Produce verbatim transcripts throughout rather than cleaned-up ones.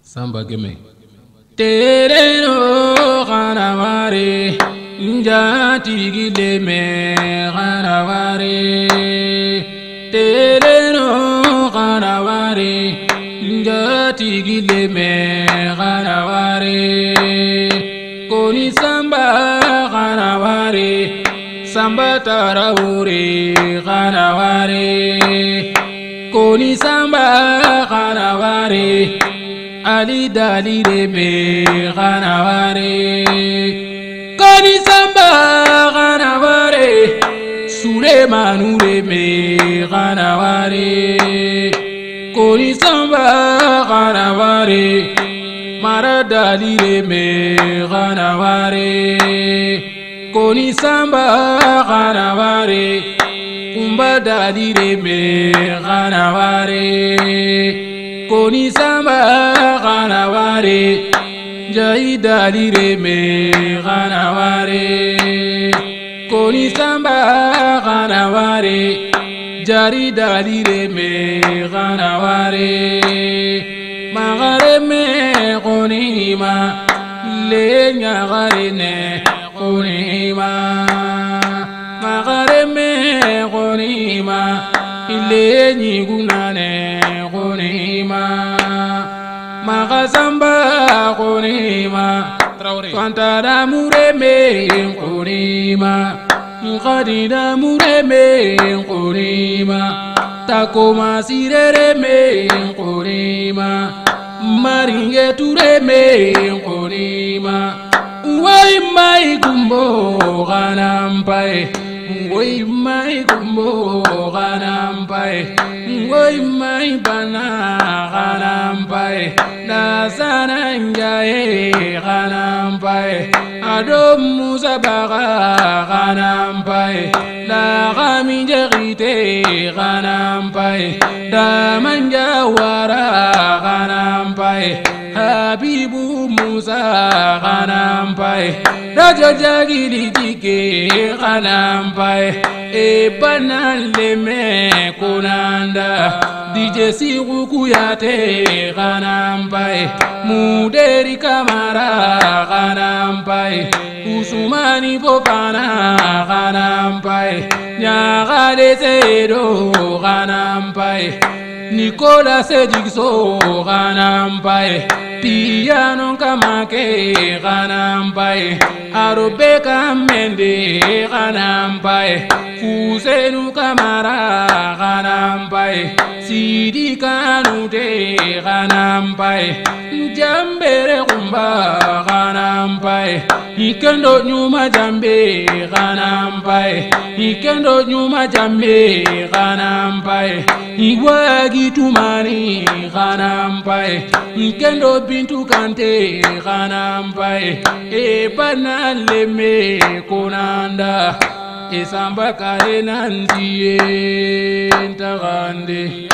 Samba Geme Tereno Kanawari Njati Gileme Kanawari Tereno Kanawari Njati Gileme Kanawari Koni Samba Kanawari Samba Tarawuri Kanawari Koni Samba Kanawari Ali Dali Rebe Kanawari Koni Samba Kanawari Sulemanu Rebe Kanawari Koni Samba Kanawari Mara Dali Rebe Kanawari Koni Samba Kanawari Kumba Dali Rebe Kanawari Koni Samba Kanawari Jai Dali Rebe Kanawari Koni Samba Kanawari Jari Dali Rebe Kanawari Magareme Konima Lenya Garine Konima Magareme Konima Lenyi Gunane Konima Magasamba Konima Kwantara Mureme Konima Mukadida Mureme Konima Takoma Sireme Konima Maringe Tureme Konima Wai mai kumbo Ganampai Wai mai kumbo Ganampai Wai mai bana Ganampai Nasana njae Ganampai Adom Musabaga Ganampai La Gaminjerite Ganampai Da Manjawara Ganampai Habibu Musa Ganampai Raja Jagiri Jike Ganampai E Banaleme Kunanda D J Siru Kuyate Ganampai Muderi Kamara Ganampai Usumani Popana Ganampai Nyagade Sedo Ganampai Nicola Sejigso Ganampai Piano Kamake Ganampai Arobeka Mende Ganampai Fusenu Kamara Ganampai Sidi Kanute Ganampai Jambere Kumba Ganampai Ikendo Nyuma Jambe Ganampai Ikendo Nyuma Jambe Ganampai Iwagi Tumani Ganampai Ikendo Bintu Kante Ganampai E Banaleme Konanda E Samba Kare Nanziye Ntagande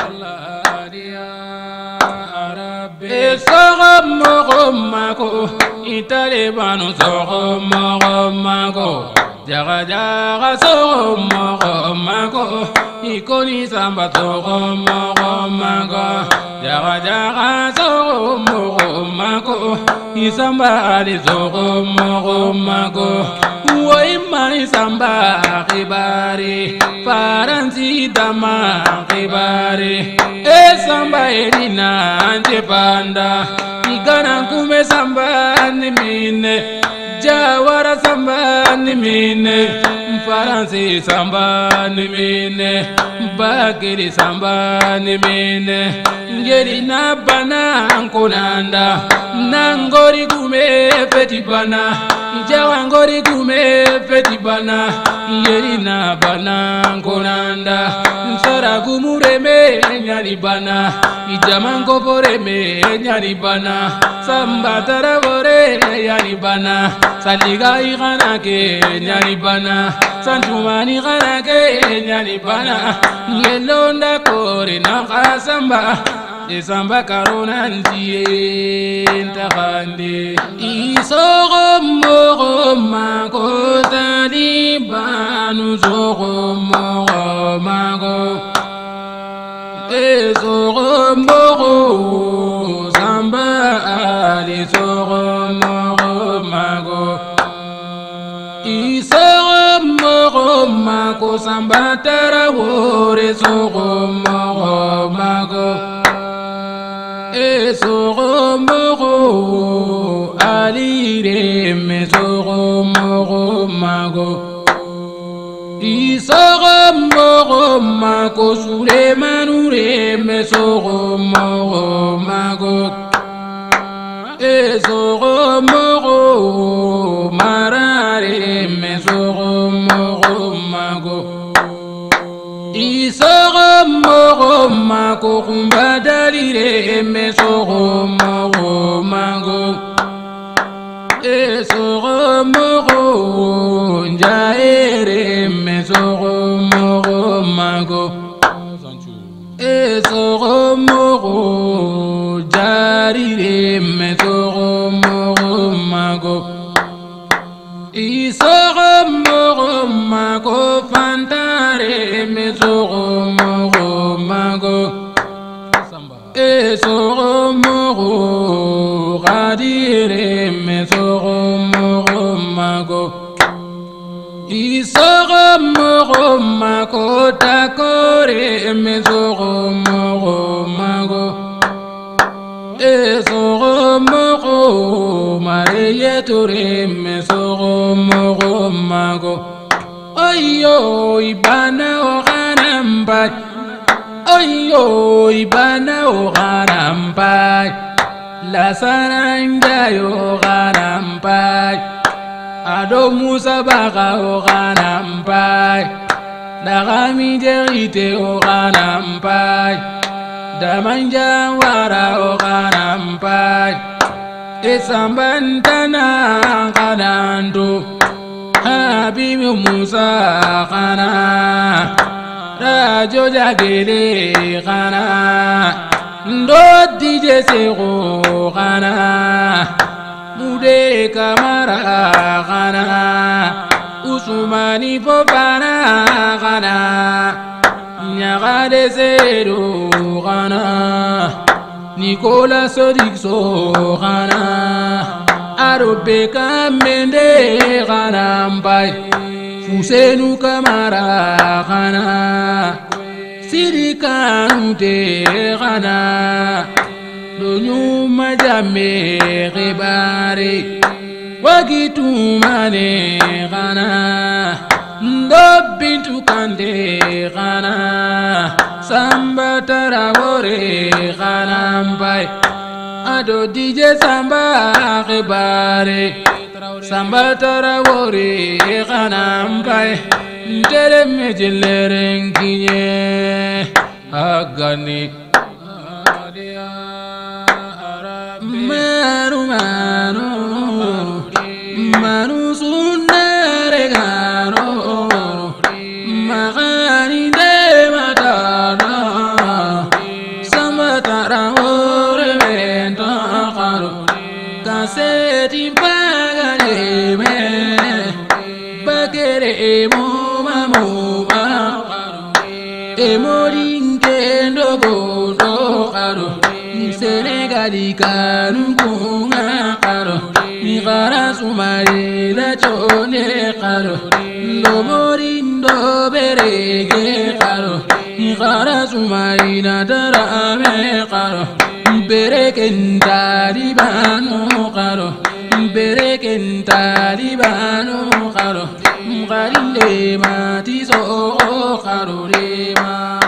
E Sogom Mogom Mako Italebano Sogom Mogom Mako Jaga Jaga Sogom Mogom Mako Ikoni Samba Sogom Mogom Mako Jaga Jaga Sogom Mogom Mako Isamba Ali Sogom Mogom Mako Wai mai Samba Kibari Faransi Dama Kibari E Samba Elina Antepanda Igana Kume Samba Nimine Jawara Samba Nimine Faransi Samba Nimine Bakiri Samba Nimine Ngerina Bana Ankonanda Nangori Kume Fetibana Jawangori Kume Fetibana Yerina Bana Ankonanda Nsara Kumureme Nyaribana Ijamango Poreme Nyaribana Samba Taravore Yaribana Saliga Iganake Nyaribana Santumani Ganake Nyaribana Yelonda Kore Nakasamba Samba Karona Nziye Ntagande Isogom Mogom Mako Talibanu Sogom Mogom Mako Esogom Mogom Samba Isoromogomago Isoromogomago Sambatara wore Soromogomago Isoromogo Alire me Soromogomago Isoromogomago Sulemanure me Soromogomago Isoromogo Marare me Soromogomago Isoromogomago Kumbadalire me Soromogomago Isoromogo Njaere me Soromogomago Isoromogo Jarire me Soromogomago Isoromogomago Fantare me Soromogomago Isoromogo Radire me Soromogomago Isoromogomago Takore me Soromogomago Isoromogo Marietore me Soromogomago Oyo ibana oganamba Oyo ibana oganamba La saranga oganamba Ado Musa baga oganamba Dagami derite oganamba Damanja wara oganamba Esambantana kanando Habibi Musa kana Rajo jagele kana Ndodi jesego kana Mude kamara kana Usumani fofana kana Nyagade zero kana Nicolas Sodixo kana Arobeka mende kana mbai Fusenu kamara kana Sirikanute kana Donyu majame rebare Wagitu mane kana Ndobintu kande kana Samba tarawore kana mbai Ado D J Samba rebare Samba tarawore kana mbai Ndere mejilere nkinye Agani Manu manu Manu sunare gano Magani de matana Samatara ore vento karo Kaseti pagane me Bakere emo mamu Emorinke ndogo ndo karo Senegali kanu kunga karo Ni gara sumari la chone karo Lomorindo berege karo Ni gara sumari na darame karo Bereken talibano karo Bereken talibano karo Mgalile matiso karo lema